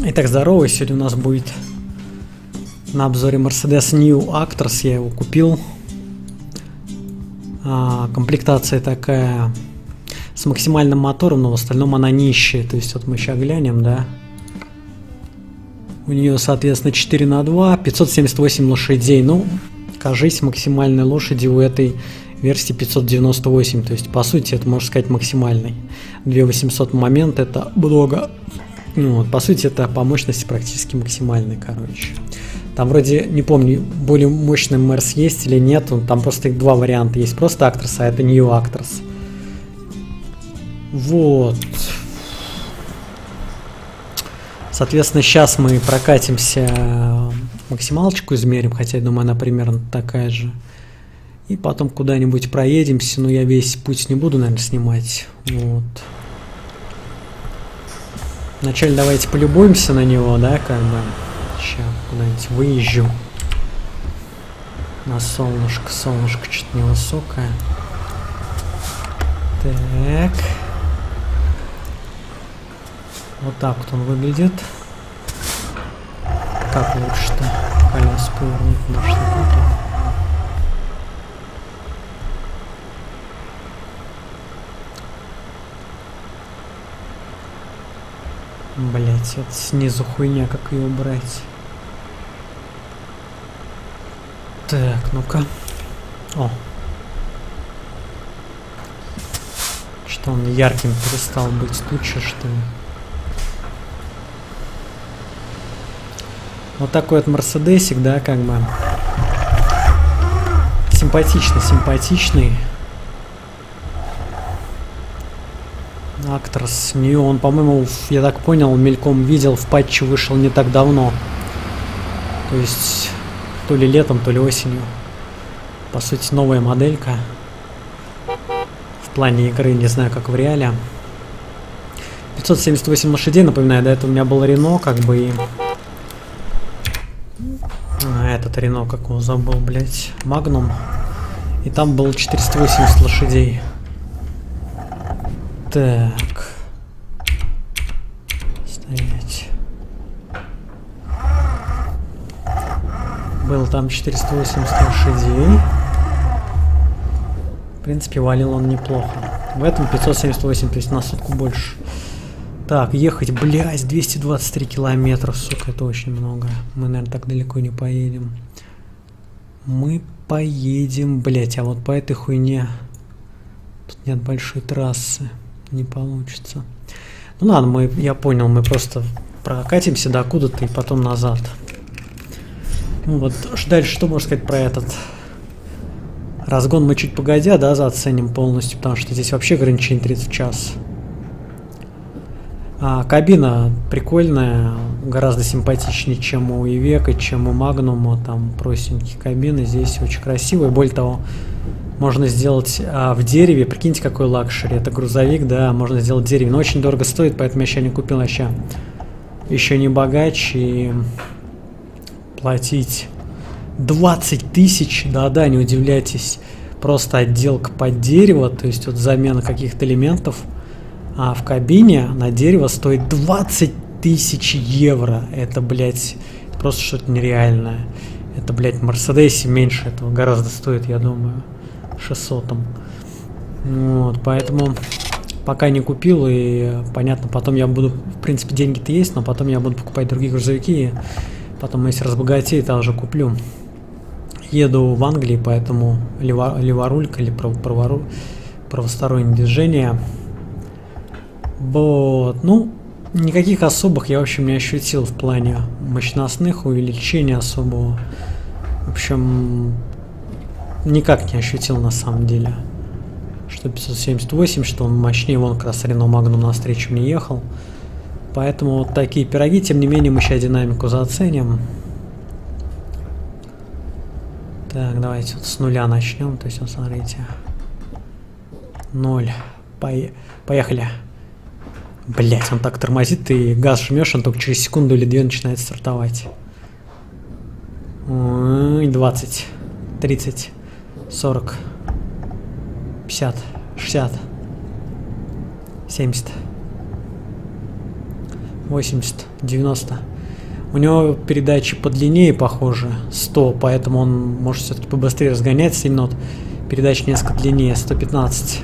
Итак, здорово, сегодня у нас будет на обзоре Mercedes New Actros, я его купил. Комплектация такая с максимальным мотором, но в остальном она нищая, то есть вот мы сейчас глянем, да. У нее, соответственно, 4х2, 578 лошадей, ну, кажись, максимальной лошади у этой версии 598, то есть, по сути, это, можно сказать, максимальный. 2800 момент, это много. Ну, вот, по сути, это по мощности практически максимальный, короче. Там вроде, не помню, более мощный Мерс есть или нет, там просто их два варианта. Есть просто Actros, а это New Actros. Вот. Соответственно, сейчас мы прокатимся, максималочку измерим, хотя я думаю, она примерно такая же. И потом куда-нибудь проедемся, но я весь путь не буду, наверное, снимать. Вот. Вначале давайте полюбуемся на него, да, как бы. Сейчас куда-нибудь выезжу. На солнышко. Солнышко что-то невысокое. Так. Вот так вот он выглядит. Как лучше-то? Колеса повернуть нужно. Блять, вот снизу хуйня, как ее убрать. Так, ну-ка. О. Что он ярким перестал быть, туча, что ли? Вот такой вот Мерседесик, да, как бы. Симпатичный. Actros New, он, по-моему, я так понял, мельком видел, в патче вышел не так давно. То есть, то ли летом, то ли осенью. По сути, новая моделька. В плане игры, не знаю, как в реале. 578 лошадей, напоминаю, до этого у меня был Рено, как бы, и... этот Рено, как его забыл, блять, Магнум. И там было 480 лошадей. Так. Стоять. Было там 480 лошадей. В принципе, валил он неплохо. В этом 578, то есть на сотку больше. Так, ехать, блядь, 223 километра, сука, это очень много. Мы, наверное, так далеко не поедем. Мы поедем, блядь, а вот по этой хуйне тут нет большой трассы. Не получится. Ну ладно, я понял, мы просто прокатимся до куда-то и потом назад. Ну вот, дальше что можно сказать про этот разгон? Мы чуть погодя, да, заценим полностью, потому что здесь вообще ограничение 30 в час. Кабина прикольная, гораздо симпатичнее, чем у Ивека, чем у Магнума, там простенькие кабины, здесь очень красивые, более того, можно сделать в дереве, прикиньте, какой лакшери, это грузовик, да, можно сделать в дереве, но очень дорого стоит, поэтому я еще не купил, еще не богач, и платить 20 тысяч, да-да, не удивляйтесь, просто отделка под дерево, то есть вот замена каких-то элементов, а в кабине на дерево стоит 20 тысяч евро, это, блядь, просто что-то нереальное, это, блядь, в Мерседесе меньше этого гораздо стоит, я думаю. 600 там. Вот, поэтому пока не купил, и понятно, потом я буду, в принципе, деньги-то есть, но потом я буду покупать другие грузовики, и потом, если разбогатею, то уже куплю. Еду в Англии, поэтому леворулька или правостороннее движение. Вот, ну, никаких особых я, в общем, не ощутил в плане мощностных увеличения особого. В общем, никак не ощутил на самом деле, что 578, что он мощнее, вон как раз Рено Магнум навстречу мне ехал. Поэтому вот такие пироги, тем не менее мы сейчас динамику заценим. Так, давайте вот с нуля начнем, то есть вот смотрите. 0. Поехали. Блять, он так тормозит, и газ жмешь, он только через секунду или две начинает стартовать. 20, 30. 40, 50, 60, 70, 80, 90. У него передачи подлиннее, похоже, 100, поэтому он может все-таки побыстрее разгонять, 7 нот. Передача несколько длиннее, 115.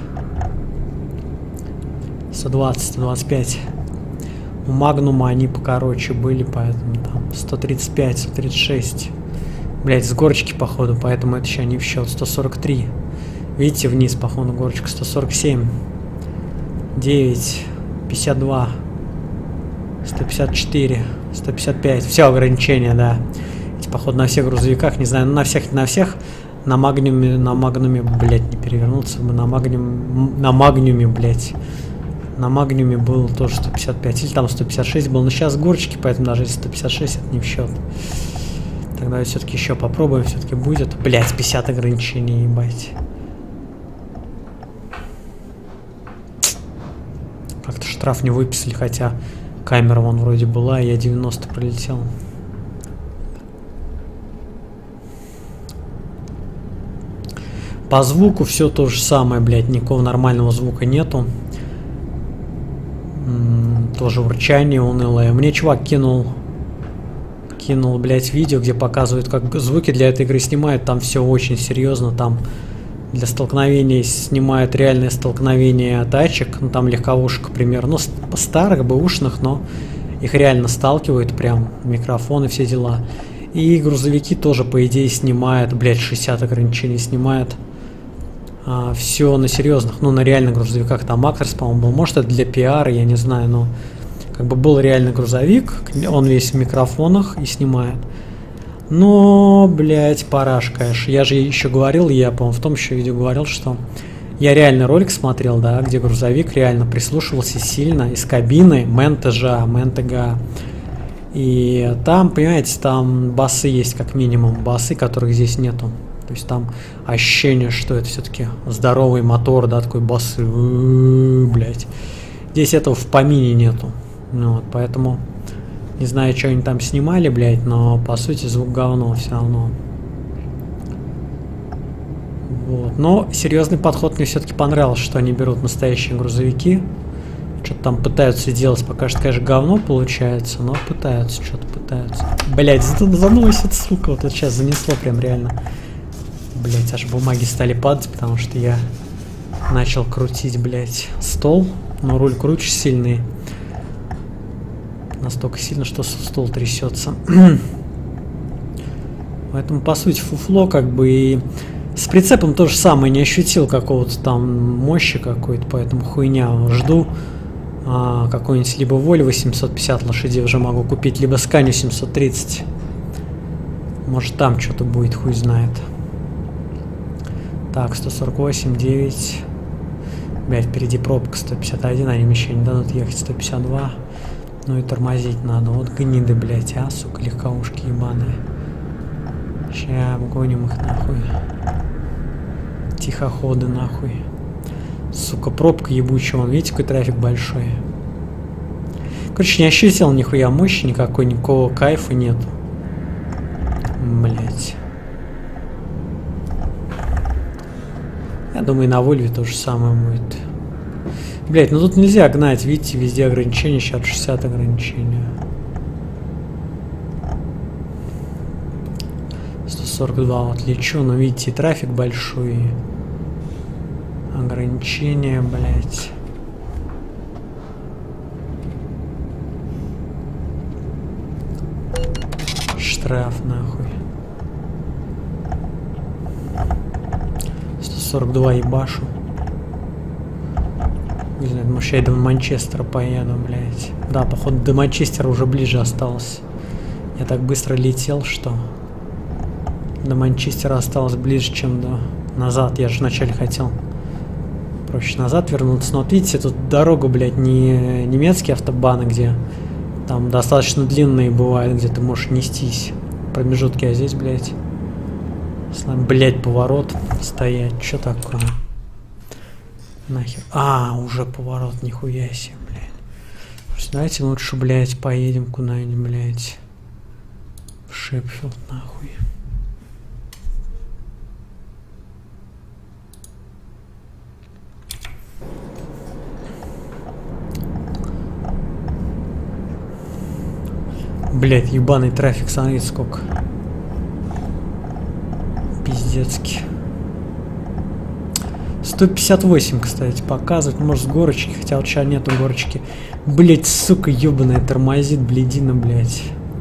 120, 125. У Магнума они покороче были, поэтому там 135, 136. Блять, с горочки, походу, поэтому это еще не в счет. 143. Видите, вниз, походу, горочка. 147. 9. 52. 154. 155. Все ограничения, да. Эти, походу, на всех грузовиках, не знаю, на всех, на всех. На магнуме, блять, не перевернуться бы. На магниуме, блять. На магниуме был тоже 155, или там 156 был, но сейчас горочки, поэтому даже если 156, это не в счет. Тогда все-таки еще попробуем, все-таки будет. Блять, 50 ограничений, ебать. Как-то штраф не выписали, хотя камера вон вроде была, и я 90 пролетел. По звуку все то же самое, блять, никакого нормального звука нету. Тоже урчание унылое. Мне чувак кинул, блять, видео, где показывают, как звуки для этой игры снимают. Там все очень серьезно. Там для столкновений снимают реальное столкновение тачек. Ну, там легковушек, к примеру. Ну, старых, бэушных, но их реально сталкивают. Прям микрофоны, все дела. И грузовики тоже, по идее, снимают. Блять, 60 ограничений снимают. Все на серьезных, ну на реальных грузовиках. Там Актрис, по-моему, был. Может, это для пиара, я не знаю, но как бы был реальный грузовик, он весь в микрофонах и снимает. Но, блядь, параш, конечно. Я же еще говорил, я, по-моему, в том еще видео говорил, что я реальный ролик смотрел, да, где грузовик реально прислушивался сильно из кабины МНТГ. И там, понимаете, там басы есть как минимум, басы, которых здесь нету. То есть там ощущение, что это все-таки здоровый мотор, да, такой басы, блять. Здесь этого в помине нету. Ну, вот, поэтому не знаю, что они там снимали, блять, но по сути звук говно все равно. Вот. Но серьезный подход мне все-таки понравился, что они берут настоящие грузовики. Что-то там пытаются делать, пока что, конечно, говно получается, но пытаются, что-то пытаются. Блять, заносит, сука, вот это сейчас занесло прям реально. Блять, аж бумаги стали падать, потому что я начал крутить, блять, стол. Но руль круче сильный. Настолько сильно, что стол трясется. Поэтому, по сути, фуфло, как бы, и с прицепом то же самое. Не ощутил какого-то там мощи какой-то, поэтому хуйня. Жду какой-нибудь либо Воль 850 лошадей уже могу купить, либо Сканию 730. Может, там что-то будет, хуй знает. Так, 148, 9. Блять, впереди пробка 151, они мне еще не дадут ехать 152. Ну и тормозить надо. Вот гниды, блять, а, сука, легковушки ебаные. Ща обгоним их нахуй. Тихоходы нахуй. Сука, пробка ебучая, вон, видите, какой трафик большой. Короче, не ощутил нихуя мощи, никакого кайфа нет. Блять. Я думаю, на Вольве то же самое будет. Блять, ну тут нельзя гнать, видите, везде ограничения, сейчас 60 ограничения. 142 вот лечу, но видите, трафик большой. Ограничения, блять. Штраф, нахуй. 142 ебашу. Не знаю, может я до Манчестера поеду, блять. Да, походу до Манчестера уже ближе осталось. Я так быстро летел, что до Манчестера осталось ближе, чем до назад. Я же вначале хотел проще назад вернуться. Но вот видите, тут дорога, блять, не немецкие автобаны, где там достаточно длинные бывают, где ты можешь нестись. Промежутки, а здесь, блять, блять, поворот стоять. Что такое? Нахер. Уже поворот, нихуя себе, блядь. Давайте лучше, блядь, поедем куда-нибудь, блядь. В Шепфилд, нахуй. Блять, ебаный трафик, смотрите сколько. Пиздецкий. 158, кстати, показывает. Может, с горочки, хотя вот сейчас нету горочки. Блять, сука, ебаная, тормозит, блядина, блять.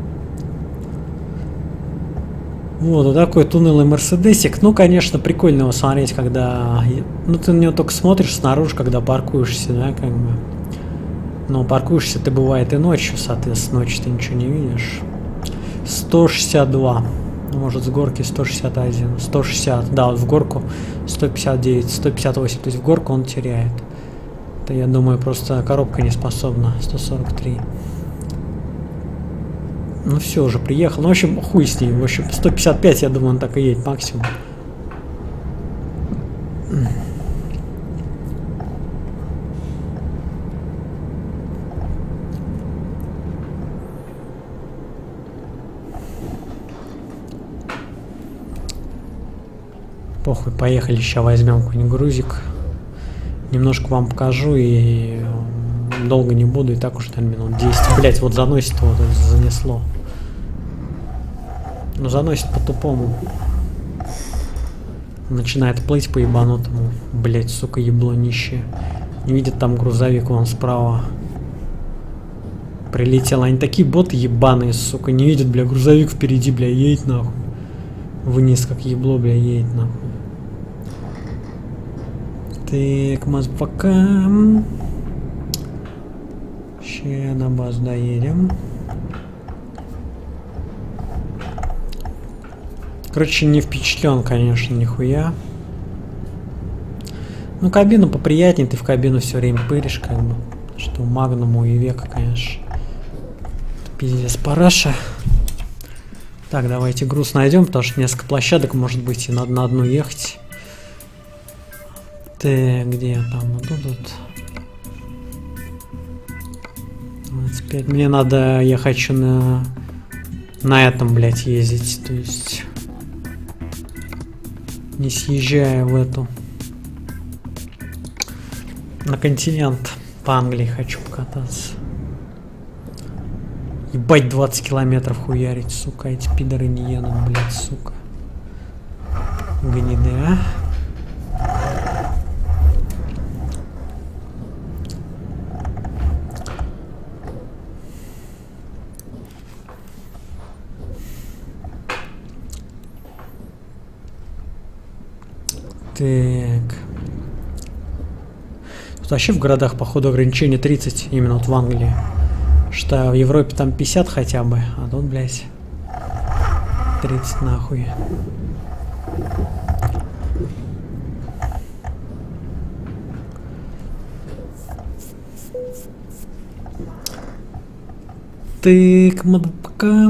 Вот такой туннелый мерседесик. Ну, конечно, прикольно его смотреть, когда... Ну, ты на него только смотришь снаружи, когда паркуешься, да, как бы. Но паркуешься ты, бывает, и ночью, соответственно, ночью ты ничего не видишь. 162. Ну, может, с горки 161. 160. Да, вот в горку 159, 158. То есть в горку он теряет. Это, я думаю, просто коробка не способна. 143. Ну все, уже приехал. Ну, в общем, хуй с ней. В общем, 155, я думаю, он так и едет максимум. Похуй, поехали, сейчас возьмем какой-нибудь грузик. Немножко вам покажу и долго не буду, и так уже там минут 10. Блять, вот заносит его, вот, занесло. Ну, заносит по-тупому. Начинает плыть по ебанутому. Блять, сука, ебло нищее. Не видит там грузовик, вон справа. Прилетел. Они такие боты ебаные, сука. Не видят, бля, грузовик впереди, бля, едет нахуй. Вниз, как ебло, бля, едет нахуй. Так, мазбака. Ще на базу доедем. Короче, не впечатлен, конечно, нихуя. Ну, кабину поприятнее, ты в кабину все время пыришь, как бы. Что Магнуму и Века, конечно. Пиздец, параша. Так, давайте груз найдем, потому что несколько площадок, может быть, и надо на одну ехать. Ты где там? Вот тут. 25. Мне надо, я хочу на этом, блядь, ездить, то есть не съезжая в эту, на континент, по Англии хочу покататься. Ебать, 20 километров хуярить, сука, эти пидоры не едут, блядь, сука. Гниды, а? Так. Тут вообще в городах, походу, ограничение 30, именно вот в Англии. Что в Европе там 50 хотя бы, а тут, блядь, 30 нахуй. Так, пока.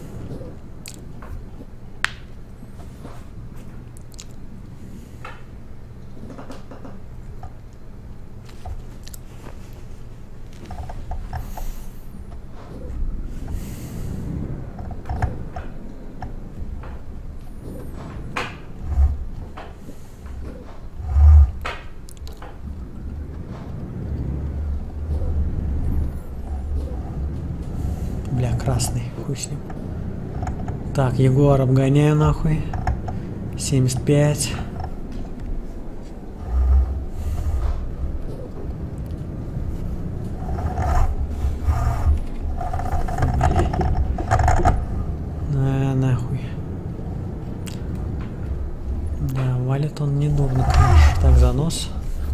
Бля, красный, хуй с ним. Так, Ягуар обгоняю нахуй. 75. Нахуй. Да, валит он недурно, конечно. Так, занос.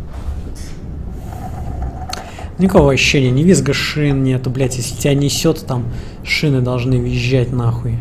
Никакого ощущения, ни визга шин нету, блять, если тебя несет, там шины должны визжать нахуй.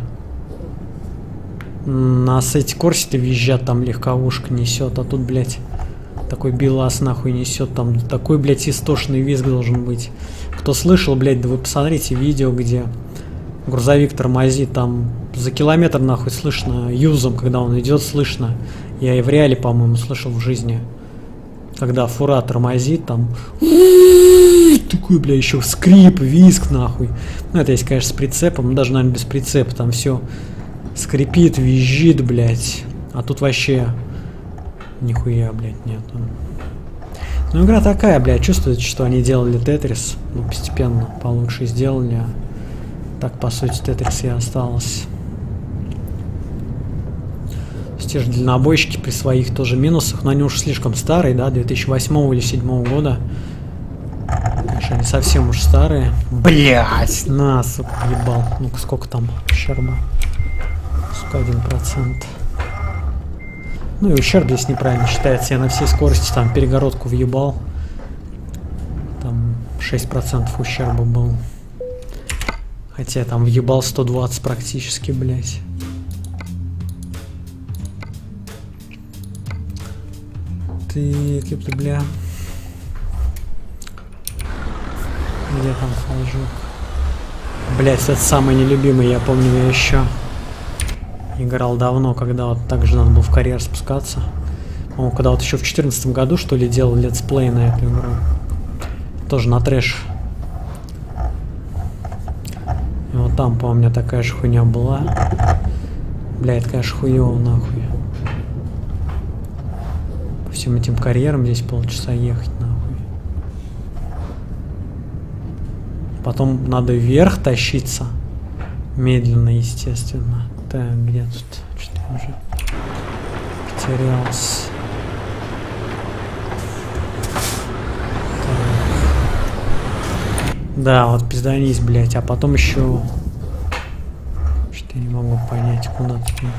На эти корсеты визжат, там легковушка несет, а тут, блять, такой БелАЗ нахуй несет, там такой, блять, истошный визг должен быть. Кто слышал, блять, да вы посмотрите видео, где грузовик тормозит, там за километр нахуй слышно юзом, когда он идет, слышно. Я и в реале, по-моему, слышал в жизни. Когда фура тормозит, там такой, бля, еще скрип, визг, нахуй. Ну, это есть, конечно, с прицепом, даже, наверное, без прицепа, там все скрипит, визжит, блядь. А тут вообще нихуя, блядь, нет. Ну, игра такая, блядь, чувствуете, что они делали Тетрис, ну, постепенно получше сделали. Так, по сути, Тетрис и осталось. Те же дальнобойщики при своих тоже минусах, но они уж слишком старые, да, 2008 или 2007 года. Конечно, они совсем уж старые. Блять, на, сука, ебал. Ну-ка, сколько там ущерба? Сука, 1%. Ну и ущерб здесь неправильно считается. Я на всей скорости там перегородку въебал. Там 6% ущерба был. Хотя я там въебал 120 практически, блять. Ты, ёпта, бля. Где там флажок? Блять, это самый нелюбимый, я помню, я еще играл давно, когда вот так же надо было в карьер спускаться. По-моему, когда вот еще в 2014 году, что ли, делал летсплей на эту игру. Тоже на трэш. И вот там, по-моему, у меня такая же хуйня была. Бля, это, конечно, хуёво, нахуй. По всем этим карьерам здесь полчаса ехать, нахуй. Потом надо вверх тащиться. Медленно, естественно. Так, где тут? Что-то я уже потерялся. Так. Да, вот пизданись, блять. А потом еще... Что-то я не могу понять, куда тут ехать.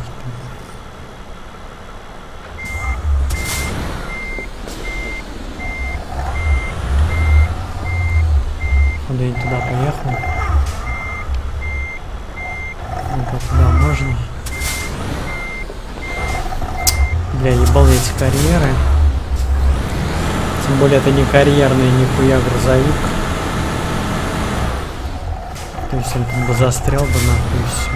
Куда я туда поехал? Ну-ка, туда можно. Бля, ебал эти карьеры. Тем более это не карьерный, нихуя грузовик. То есть он там бы застрял бы нахуй все.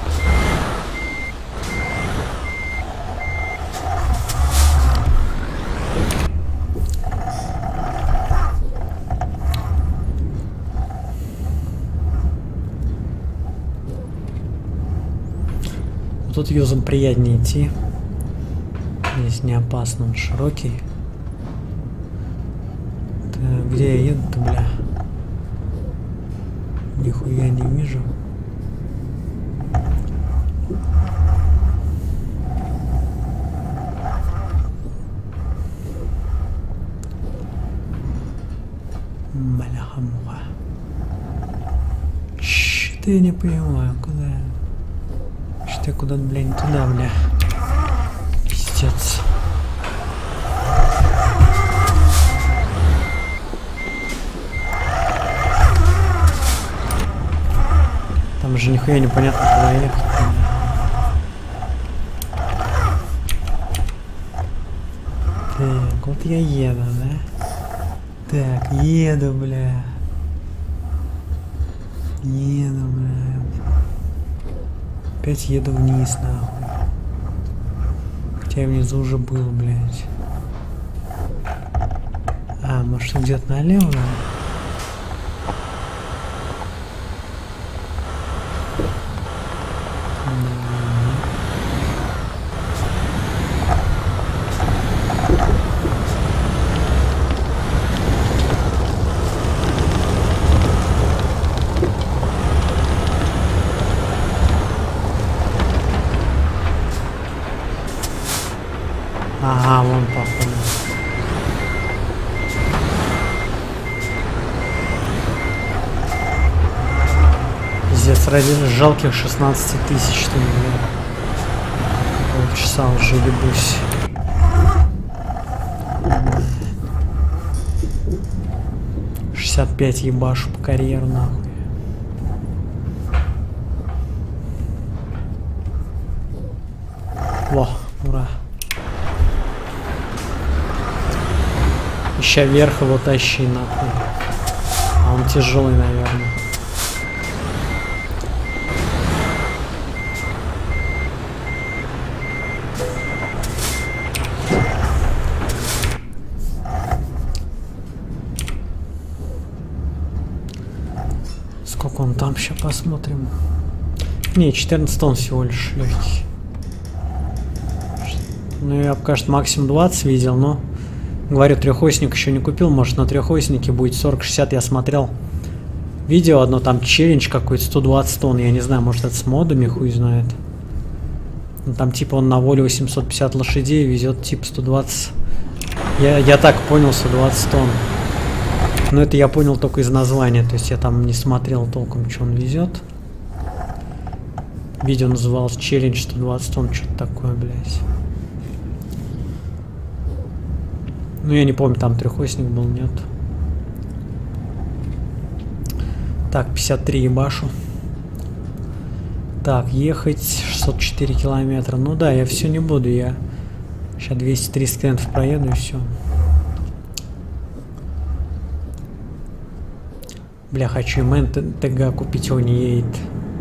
Тут юзом приятнее идти. Здесь не опасно, он широкий. Так, где я еду-то, бля? Нихуя не вижу. Бляха-муха. Что-то я не понимаю, куда я? Что-то я куда-то, бля, не туда, бля. Пиздец. Там же нихуя непонятно, куда ехать. Так, вот я еду, да? Так, еду, бля. Еду, бля. Опять еду вниз, нахуй. Хотя я внизу уже был, блядь. А, может где-то налево, да? Ага, вон походу. Пиздец, ради жалких 16 тысяч, что ли, полчаса уже ебусь. — 65 ебашу по карьеру, нахуй. Во, ура. Ща вверх его тащи, нахуй. А он тяжелый, наверное. Сколько он там, сейчас посмотрим. Не, 14 тонн всего лишь легкий. Ну, я, кажется, максимум 20 видел, но... Говорю, трехосник еще не купил, может на трехоснике будет 40-60, я смотрел. видео одно, там челлендж какой-то, 120 тонн, я не знаю, может это с модами, хуй знает. Ну, там типа он на воле 850 лошадей везет типа 120. Я так понял, 120 тонн. Но это я понял только из названия, то есть я там не смотрел толком, что он везет. Видео называлось челлендж 120 тонн, что-то такое, блядь. Ну я не помню, там трехосник был, нет. Так, 53 ебашу. Так, ехать 604 километра. Ну да, я все не буду, я сейчас 230 километров проеду и все. Бля, хочу и Мэн ТГ купить, его не едет.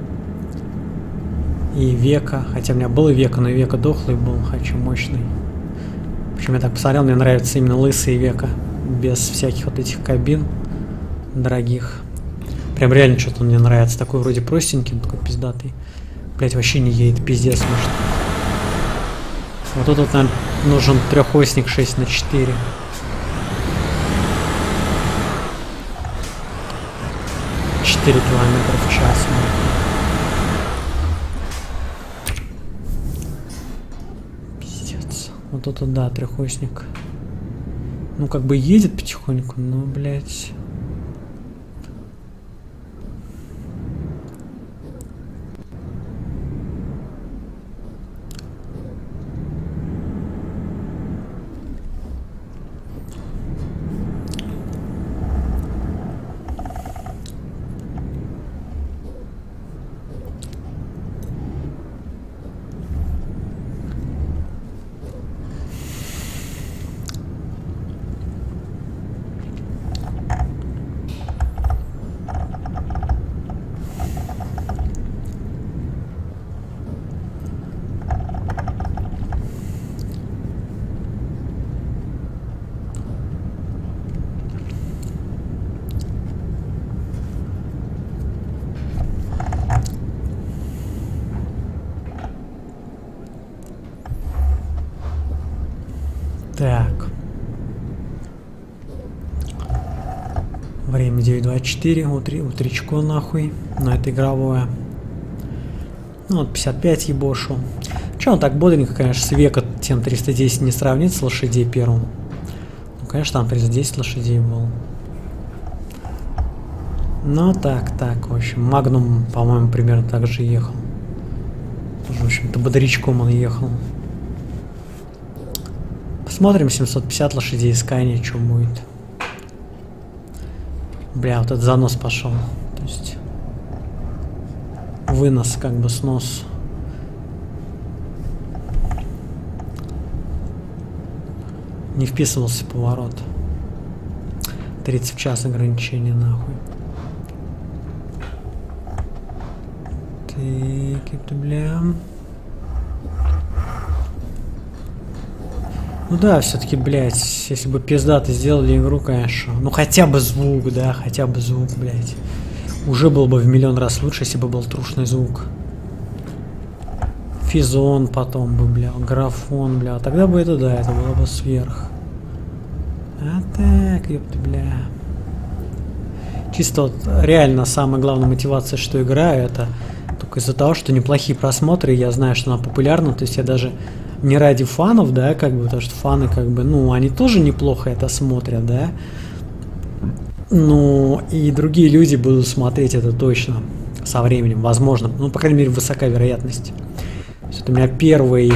И Века, хотя у меня был Века, но Века дохлый был, хочу мощный. В общем, я так посмотрел, мне нравится именно лысый Века, без всяких вот этих кабин дорогих. Прям реально что-то мне нравится, такой вроде простенький, такой пиздатый. Блять, вообще не едет, пиздец, может. Вот тут вот, наверное, нужен трехосник 6×4. Километров в час. Пиздец. Вот тут, да, трехосник. Ну, как бы едет потихоньку, но, блядь. Так. Время 9:24, утречко нахуй, но это игровое. Ну вот 55 ебошу. Че он так бодренько, конечно, с Века тем 310 не сравнить с лошадей первым. Ну, конечно, там 310 лошадей был. Ну так, в общем, Магнум, по-моему, примерно так же ехал. Тоже, в общем-то, бодрячком он ехал. Посмотрим 750 лошадей Скайни, что будет. Бля, вот этот занос пошел. То есть вынос, как бы снос. Не вписывался поворот. 30 в час ограничение, нахуй. Так, это, бля. Ну да, все-таки, блядь, если бы пиздаты сделали игру, конечно. Ну хотя бы звук, да, хотя бы звук, блядь. Уже был бы в миллион раз лучше, если бы был трушный звук. Физон потом бы, бля, графон, бля. Тогда бы это, да, это было бы сверх. А так, ёпта, бля. Чисто вот реально самая главная мотивация, что играю, это только из-за того, что неплохие просмотры, я знаю, что она популярна, то есть я даже не ради фанов, да, как бы, потому что фаны, как бы, ну, они тоже неплохо это смотрят, да. Ну, и другие люди будут смотреть это точно со временем, возможно. Ну, по крайней мере, высока вероятность. Это у меня первый...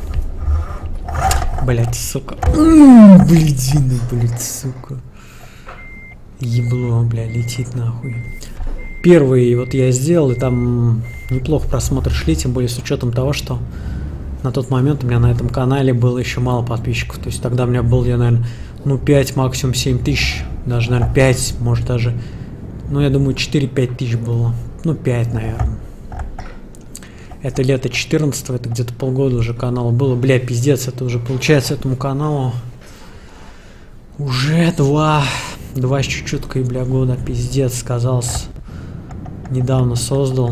Блять, сука. Блядина, блять, сука. Ебло, бля, летит нахуй. Первый вот я сделал, и там неплохо просмотры шли, тем более с учетом того, что на тот момент у меня на этом канале было еще мало подписчиков. То есть тогда у меня был, я, наверное, ну 5, максимум 7 тысяч. Даже, наверное, 5, может даже, ну я думаю 4-5 тысяч было. Ну 5, наверное. Это лето 14-го, это где-то полгода уже канал было. Бля, пиздец, это уже получается этому каналу уже два с чуть-чуткой, бля, года. Пиздец, сказался. Недавно создал.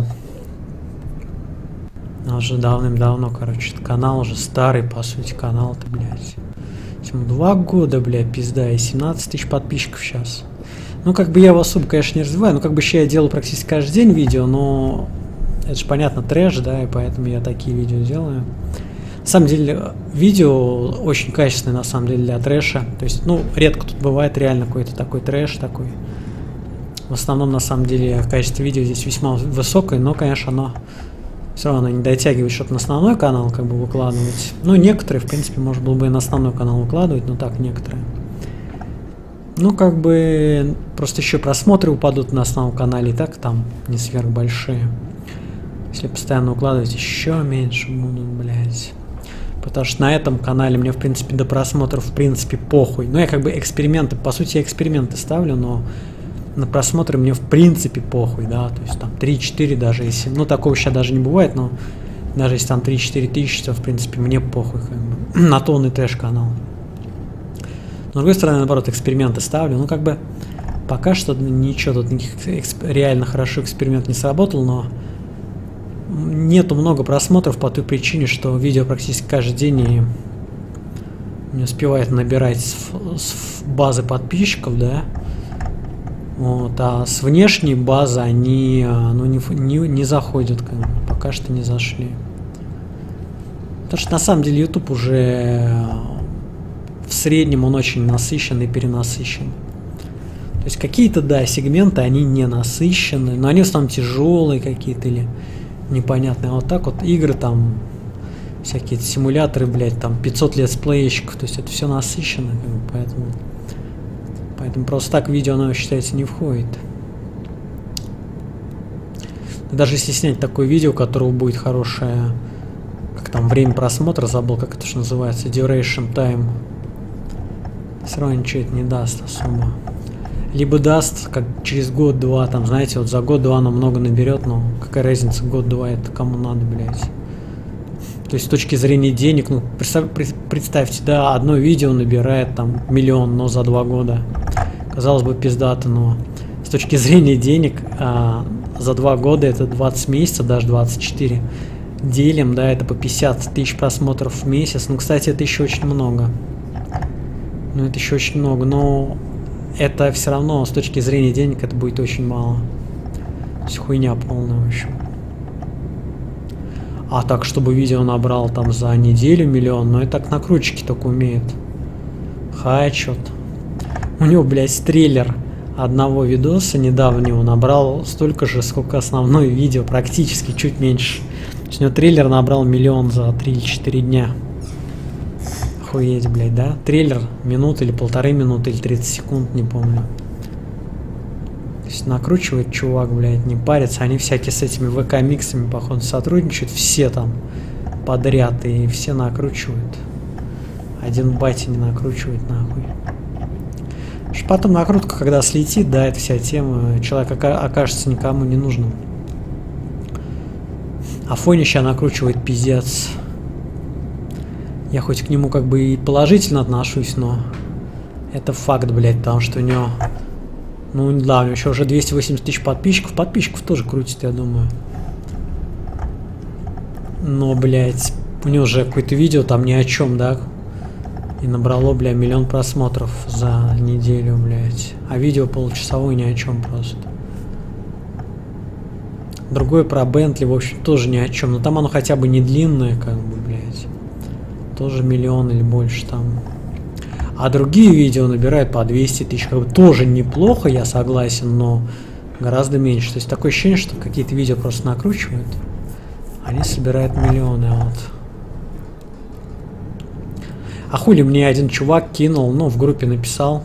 А уже давным-давно, короче, это канал уже старый, по сути, канал-то, блядь. Ему 2 года, бля, пизда, и 17 тысяч подписчиков сейчас. Ну, как бы я его особо, конечно, не развиваю, но как бы еще я делаю практически каждый день видео, но это же, понятно, трэш, да, и поэтому я такие видео делаю. На самом деле, видео очень качественное, на самом деле, для трэша. То есть, ну, редко тут бывает реально какой-то такой трэш такой. В основном, на самом деле, качество видео здесь весьма высокое, но, конечно, оно все равно не дотягивает, чтобы на основной канал как бы выкладывать. Ну, некоторые, в принципе, можно было бы и на основной канал выкладывать, но так, некоторые. Ну, как бы, просто еще просмотры упадут на основном канале, и так там не сверхбольшие. Если постоянно укладывать, еще меньше будут, блядь. Потому что на этом канале мне, в принципе, до просмотров, в принципе, похуй. Ну, я как бы эксперименты, по сути, я эксперименты ставлю, но на просмотры мне, в принципе, похуй, да. То есть там 3-4 даже, если... Ну, такого сейчас даже не бывает, но даже если там 3-4 тысячи, то, в принципе, мне похуй, как бы. На то он и трэш-канал. Но, с другой стороны, наоборот, эксперименты ставлю. Ну, как бы, пока что ничего тут, никаких реально хорошо эксперимент не сработал, но нету много просмотров по той причине, что видео практически каждый день и не успевает набирать с базы подписчиков, да. Вот, а с внешней базы они ну, не заходят, как бы, пока что не зашли. Потому что на самом деле YouTube уже в среднем он очень насыщен и перенасыщен. То есть какие-то, да, сегменты, они не насыщены, но они в основном тяжелые какие-то или непонятные. А вот так вот игры там, всякие симуляторы, блядь, там 500 летсплейщиков, то есть это все насыщенно, как бы, поэтому просто так видео, оно, считается, не входит. Даже если снять такое видео, у которого будет хорошее, как там, время просмотра, забыл, как это же называется, duration time, все равно ничего это не даст особо. Либо даст, как через год-два, там, знаете, вот за год-два оно много наберет, но какая разница, год-два, это кому надо, блядь. То есть с точки зрения денег, ну, представьте, да, одно видео набирает там 1 миллион, но за 2 года. Казалось бы, пиздато, но с точки зрения денег за 2 года это 20 месяцев, даже 24. Делим, да, это по 50 тысяч просмотров в месяц. Ну, кстати, это еще очень много. Ну, это еще очень много, но это все равно с точки зрения денег это будет очень мало. То есть хуйня полная, в общем. А так, чтобы видео набрал там за неделю 1 миллион, ну, это так накрутчики только умеют. Хайчет. У него, блядь, трейлер одного видоса недавнего набрал столько же, сколько основное видео, практически чуть меньше. То есть у него трейлер набрал 1 миллион за 3-4 дня. Охуеть, блядь, да? Трейлер минут или 1,5 минуты, или 30 секунд, не помню. То есть накручивает чувак, блядь, не парится. Они всякие с этими ВК-миксами, походу, сотрудничают. Все там подряд, и все накручивают. Один батя не накручивает, нахуй. Потом накрутка, когда слетит, да, эта вся тема, человек окажется никому не нужным. А Фонища накручивает пиздец. Я хоть к нему как бы и положительно отношусь, но это факт, блядь, потому что у него, ну да, у него еще уже 280 тысяч подписчиков. Подписчиков тоже крутит, я думаю. Но, блядь, у него же какое-то видео там ни о чем, да? И набрало, бля, 1 миллион просмотров за неделю, блядь. А видео получасовое ни о чем просто. Другое про Бентли, в общем, тоже ни о чем. Но там оно хотя бы не длинное, как бы, блядь. Тоже 1 миллион или больше там. А другие видео набирают по 200 тысяч. Как бы тоже неплохо, я согласен, но гораздо меньше. То есть такое ощущение, что какие-то видео просто накручивают. Они собирают миллионы, вот. А хули мне один чувак кинул, ну, в группе написал,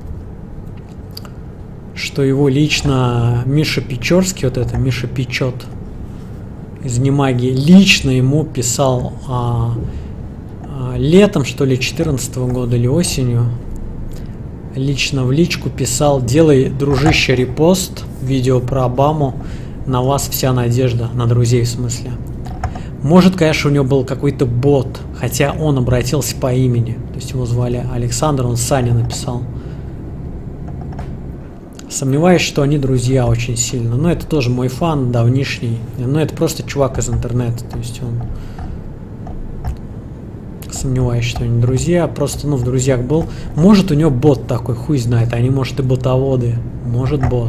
что его лично Миша Печорский, вот это, Миша Печет из Немаги, лично ему писал летом, что ли, 2014 года или осенью, лично в личку писал: делай, дружище, репост, видео про Обаму, на вас вся надежда, на друзей в смысле. Может, конечно, у него был какой-то бот, хотя он обратился по имени, то есть его звали Александр, он Саня написал. Сомневаюсь, что они друзья очень сильно, но это тоже мой фан давнишний, но это просто чувак из интернета, то есть он... Сомневаюсь, что они друзья, просто, ну, в друзьях был. Может, у него бот такой, хуй знает, они, может, и ботоводы, Может бот.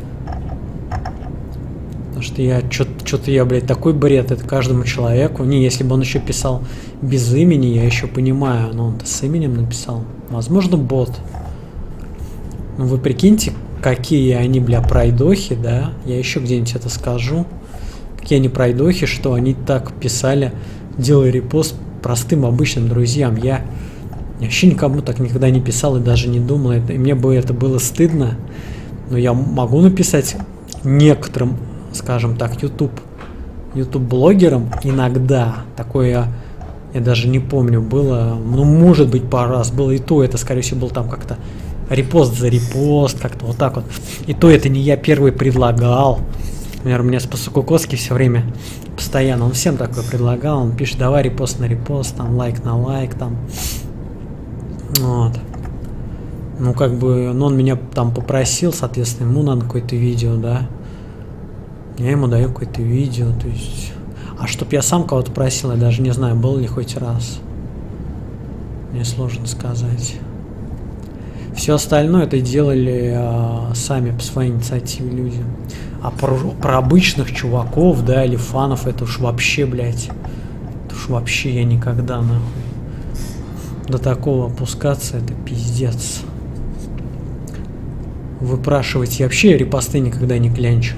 Потому что я что-то я, блядь, такой бред, это каждому человеку. Не, если бы он еще писал без имени, я еще понимаю, но он-то с именем написал. Возможно, бот. Ну вы прикиньте, какие они, бля, пройдохи, да? Я еще где-нибудь это скажу. Какие они пройдохи, что они так писали, делая репост простым обычным друзьям. Я вообще никому так никогда не писал и даже не думал. И мне бы это было стыдно. Но я могу написать некоторым, скажем так, YouTube-блогерам иногда. Такое, я даже не помню, было, ну, может быть, пару раз было, и то это, скорее всего, был там как-то репост за репост, как-то вот так вот. И то это не я первый предлагал. Например, у меня Спасокукоский все время постоянно, он всем такое предлагал, он пишет, давай репост на репост, там, лайк на лайк, там. Вот. Ну, как бы, ну, он меня там попросил, соответственно, ему надо какое-то видео, да. Я ему даю какое-то видео, то есть... А чтоб я сам кого-то просил, я даже не знаю, был ли хоть раз. Мне сложно сказать. Все остальное это делали сами по своей инициативе люди. А про обычных чуваков, да, или фанов, это уж вообще, блядь. Это уж вообще я никогда, нахуй. До такого опускаться, это пиздец. Выпрашивать, я вообще репосты никогда не клянчу.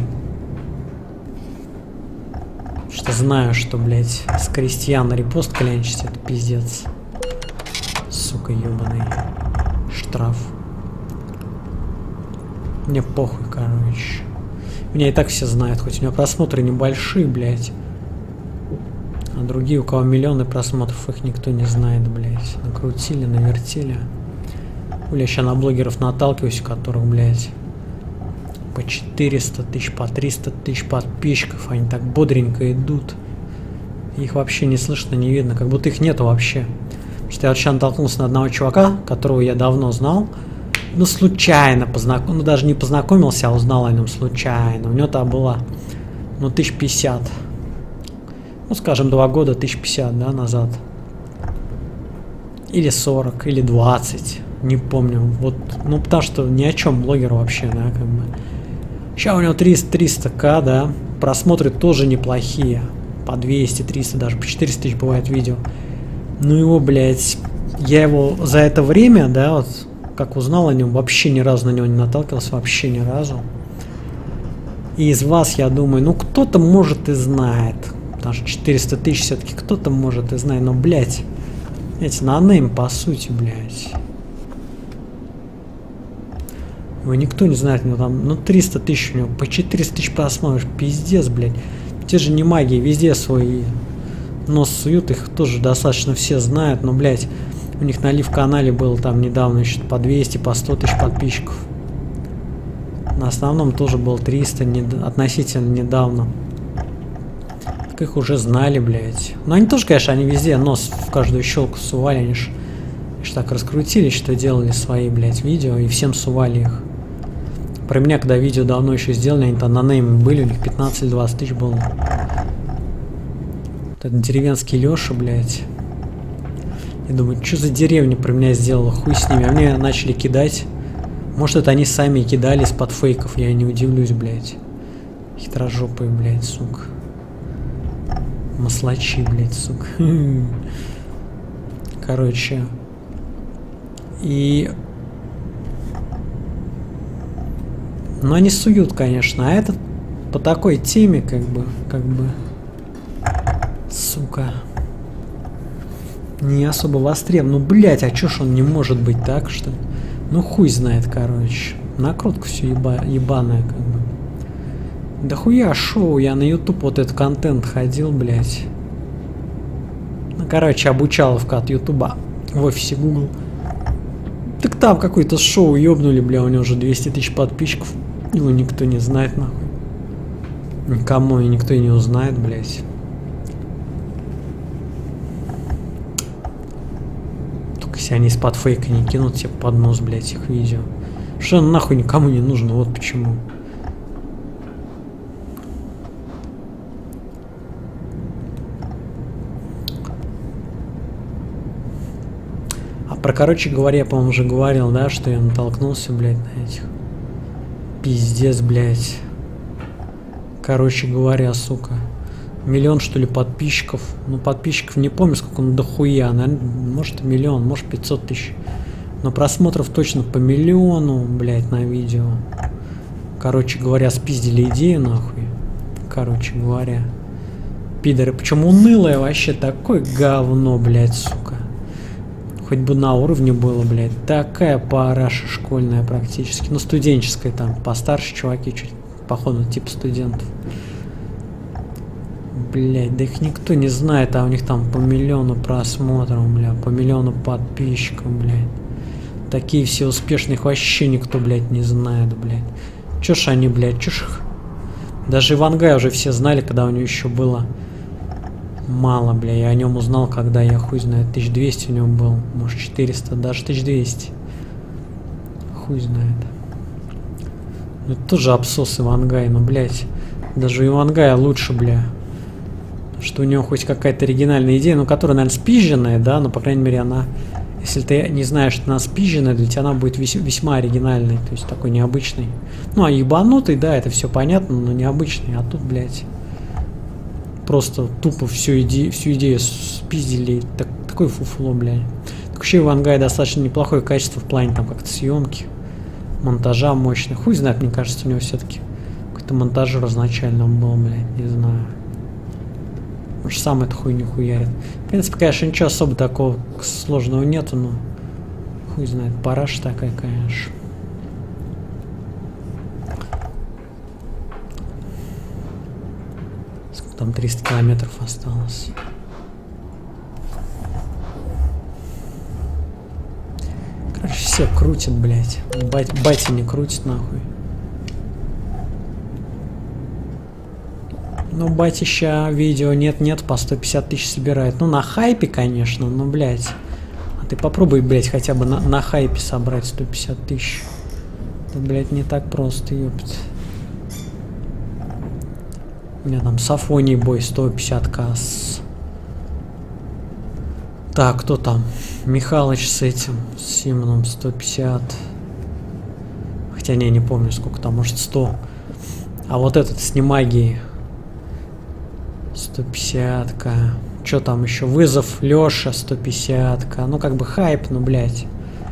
Что знаю, что, блядь, с крестьян репост клянчить, это пиздец. Сука, ебаный. Штраф. Мне похуй, короче. Меня и так все знают, хоть у меня просмотры небольшие, блядь. А другие, у кого миллионы просмотров, их никто не знает, блядь. Накрутили, навертели. Бля, я сейчас на блогеров наталкиваюсь, у которых, блядь, по 400 тысяч, по 300 тысяч подписчиков. Они так бодренько идут. Их вообще не слышно, не видно, как будто их нету вообще. Потому что я вот сейчас натолкнулся на одного чувака, которого я давно знал. Ну, случайно познакомился, ну, даже не познакомился, а узнал о нем случайно. У него там было, ну, 1050. Ну, скажем, 2 года, 1050, да, назад. Или 40, или 20, не помню. Вот, ну, потому что ни о чем блогер вообще, да, как бы. Сейчас у него 300к, да, просмотры тоже неплохие. По 200, 300, даже по 400 тысяч бывает видео. Ну, его, блядь, я его за это время, да, вот, как узнал о нем, вообще ни разу на него не наталкивался, вообще ни разу. И из вас, я думаю, ну кто-то может и знает. Потому что 400 тысяч все-таки кто-то может и знает. Но, блядь, эти нонейм, по сути, блядь. Его никто не знает, у него там, ну 300 тысяч, у него по 400 тысяч просмотров, пиздец, блядь. Те же не маги, везде свои нос суют, их тоже достаточно все знают, но, блядь, у них на Лив-канале было там недавно еще по 200, по 100 тысяч подписчиков. На основном тоже было 300 относительно недавно. Так их уже знали, блядь. Но они тоже, конечно, они везде нос в каждую щелку сували, они ж так раскрутили, что делали свои, блядь, видео, и всем сували их. Про меня, когда видео давно еще сделали, они там на нейме были, у них 15-20 тысяч было. Вот этот деревенский Леша, блядь. Я думаю, что за деревня про меня сделала, хуй с ними. А мне начали кидать. Может, это они сами кидали из-под фейков, я не удивлюсь, блядь. Хитрожопые, блядь, сука. Маслачи, блядь, сука. Короче. И... Ну, они суют, конечно. А этот по такой теме, как бы... Сука. Не особо востребован. Ну, блядь, а чё ж он не может быть так, что ли? Ну, хуй знает, короче. Накрутка все ебаная, как бы. Да хуя шоу, я на YouTube вот этот контент ходил, блядь. Ну, короче, обучаловка от Ютуба в офисе Google. Так там какое-то шоу ёбнули, бля, у него уже 200 тысяч подписчиков. Его никто не знает, нахуй. Никому и никто и не узнает, блядь. Только если они из-под фейка не кинут тебе под нос, блядь, их видео. Что нахуй никому не нужно, вот почему. Про, короче говоря, я, по-моему, уже говорил, да, что я натолкнулся, блядь, на этих. Пиздец, блядь. Короче говоря, сука. 1 миллион, что ли, подписчиков. Ну, подписчиков не помню, сколько, ну, дохуя. Наверное, может, 1 миллион, может, 500 тысяч. Но просмотров точно по 1 миллиону, блядь, на видео. Короче говоря, спиздили идею, нахуй. Короче говоря. Пидоры. Причем унылое вообще. Такое говно, блядь, сука. Хоть бы на уровне было, блядь. Такая параша школьная практически. Ну, студенческая там. Постарше чуваки чуть, походу, типа студентов. Блядь, да их никто не знает, а у них там по 1 миллиону просмотров, бля, по 1 миллиону подписчиков, блядь. Такие все успешные, их вообще никто, блядь, не знает, блядь. Чё ж они, блядь, чё ж их... Даже Ивангай уже все знали, когда у него еще было мало, бля. Я о нем узнал, когда я хуй знает, 1200 у него был, может 400, даже 1200. Хуй знает. Ну, это тоже абсос Ивангай, но, блядь, даже у Ивангая лучше, бля. Что у него хоть какая-то оригинальная идея, ну, которая, наверное, спизженная, да, но, по крайней мере, она... Если ты не знаешь, что она спизженная, для тебя она будет весьма оригинальной, то есть такой необычный. Ну, а ебанутый, да, это все понятно, но необычный. А тут, блядь, просто тупо всю идею спиздили. Такое фуфло, блядь. Так вообще Ивангай достаточно неплохое качество в плане там как-то съемки, монтажа мощный. Хуй знает, мне кажется, у него все-таки какой-то монтажер изначально был, блядь, не знаю. Может, сам эту хуйню хуярит. В принципе, конечно, ничего особо такого сложного нету, но хуй знает, параша такая, конечно. Сколько там, 300 километров осталось. Короче, все крутят, блядь. Батя не крутит, нахуй. Ну, батища видео нет-нет, по 150 тысяч собирает. Ну, на хайпе, конечно, но, блядь. А ты попробуй, блядь, хотя бы на хайпе собрать 150 тысяч. Это, блядь, не так просто, ёпт. У меня там с Афонией бой 150к. Так, кто там? Михалыч с этим, с Симоном 150. Хотя не помню, сколько там, может 100. А вот этот с Немагией 150к. Что там еще? Вызов Леша 150к. Ну, как бы хайп, ну, блядь.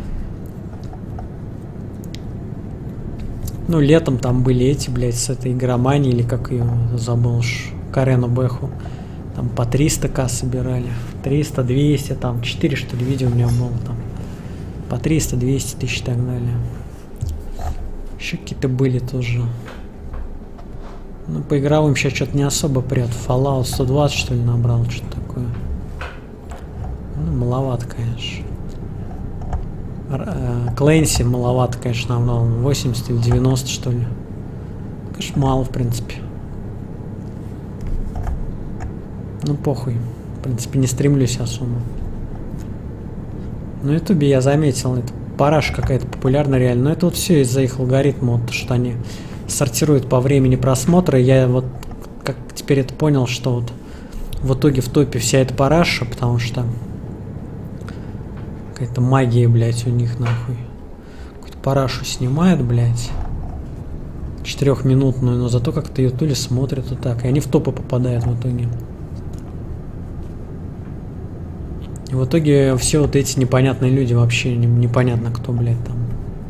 Ну, летом там были эти, блядь, с этой игроманией, или как ее забыл, Карену Бэху. Там по 300к собирали. 300, 200, там 4, что ли, видео у меня было там. По 300, 200 тысяч и так далее. Еще какие-то были тоже. Ну, по игровым сейчас что-то не особо прет. Fallout 120, что ли, набрал, что-то такое. Ну, маловато, конечно. Клэнси маловато, конечно, набрал. 80 или 90, что ли. Конечно, мало, в принципе. Ну, похуй. В принципе, не стремлюсь особо. На ютубе я заметил, это параша какая-то популярная реально. Но это вот все из-за их алгоритма, вот, что они сортируют по времени просмотра. Я вот как теперь это понял, что вот в итоге в топе вся эта параша, потому что какая-то магия, блядь, у них нахуй. Какую-то парашу снимают, блядь. 4-минутную, но зато как-то ее то ли смотрят вот так. И они в топы попадают в итоге. И в итоге все вот эти непонятные люди вообще непонятно кто, блядь, там.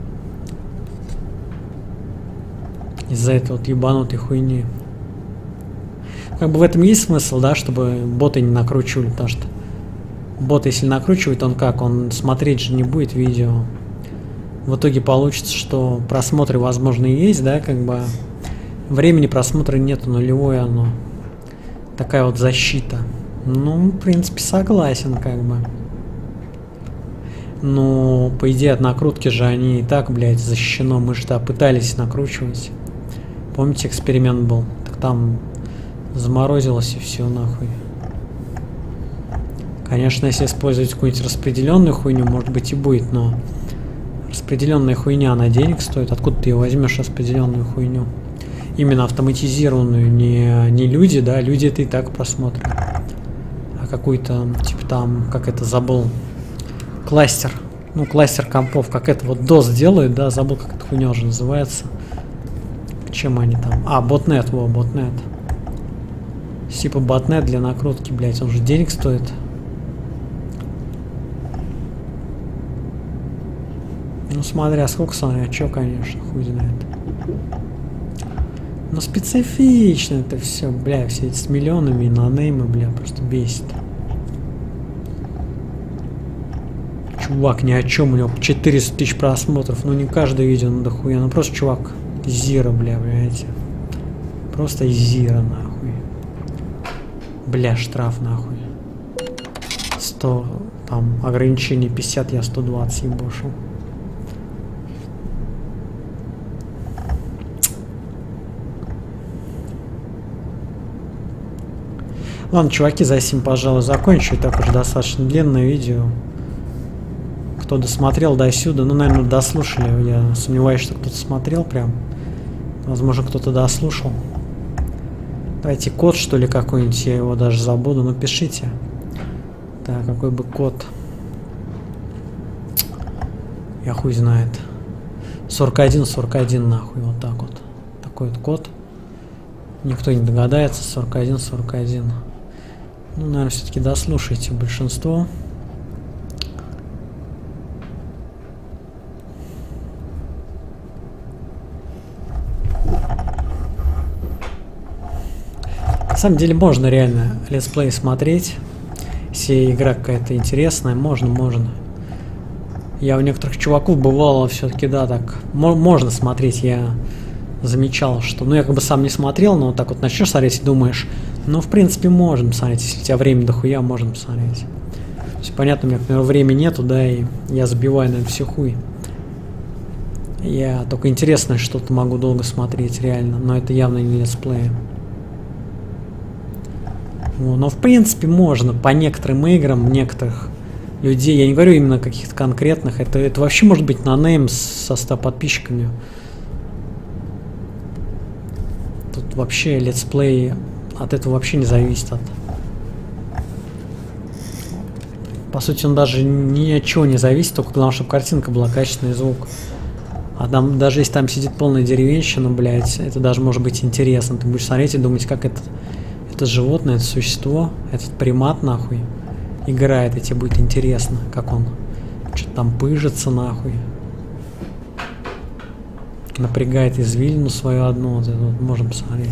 Из-за этой вот ебанутой хуйни. Как бы в этом есть смысл, да, чтобы боты не накручивали, потому что бот, если накручивает, он как? Он смотреть же не будет видео. В итоге получится, что просмотры, возможно, и есть, да, как бы времени просмотра нету, нулевое оно. Такая вот защита. Ну, в принципе, согласен, как бы. Но, по идее, от накрутки же они и так, блядь, защищено. Мы же да пытались накручивать. Помните, эксперимент был? Так там заморозилось и все, нахуй. Конечно, если использовать какую-нибудь распределенную хуйню, может быть и будет, но распределенная хуйня, она денег стоит. Откуда ты ее возьмешь, распределенную хуйню? Именно автоматизированную, не люди, да, люди это и так просмотрят. А какой-то, типа там, как это забыл, кластер. Ну, кластер компов, как это вот DOS делает, да, забыл, как эта хуйня уже называется. Чем они там? А, ботнет, во, ботнет. Типа ботнет для накрутки, блять, он же денег стоит. Ну смотря сколько, смотря, чё, конечно, хуй знает. Но специфично это все, бля, все эти с миллионами и нонеймы, бля, просто бесит. Чувак ни о чем, у него 400 тысяч просмотров, ну не каждое видео, ну дохуя, ну просто чувак зира, бля, понимаете? Просто зира, нахуй. Бля, штраф, нахуй. 100, там, ограничение 50, я 120 ебошил. Ладно, чуваки, за сим, пожалуй, закончу. И так уже достаточно длинное видео. Кто досмотрел до сюда, ну, наверное, дослушали. Я сомневаюсь, что кто-то смотрел прям. Возможно, кто-то дослушал. Давайте код, что ли, какой-нибудь. Я его даже забуду. Ну, пишите. Так, какой бы код. Я хуй знает. 41, нахуй. Вот так вот. Такой вот код. Никто не догадается. 41. Ну, наверное, все-таки дослушайте большинство. На самом деле можно реально летсплей смотреть. Если игра какая-то интересная, можно. Я у некоторых чуваков бывало все-таки, да, так. Можно смотреть, я замечал, что... Ну, я как бы сам не смотрел, но вот так вот начнешь смотреть и думаешь... Ну, в принципе, можно посмотреть. Если у тебя времени дохуя, можно посмотреть. То есть, понятно, у меня, например, времени нету, да, и я забиваю, наверное, все хуй. Я только интересное что-то могу долго смотреть, реально. Но это явно не летсплей. Но, в принципе, можно по некоторым играм, некоторых людей. Я не говорю именно каких-то конкретных. Это вообще может быть нонейм со 100 подписчиками. Тут вообще летсплей... От этого вообще не зависит. По сути, он даже ни от чего не зависит, только главное, чтобы картинка была, качественный звук. А там, даже если там сидит полная деревенщина, блядь, это даже может быть интересно. Ты будешь смотреть и думать, как это животное, это существо, этот примат, нахуй, играет, и тебе будет интересно, как он что-то там пыжится, нахуй. Напрягает извилину свою одну, вот это вот можем посмотреть.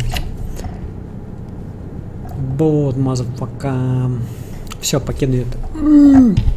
Вот, мазафака. Все, покидывает.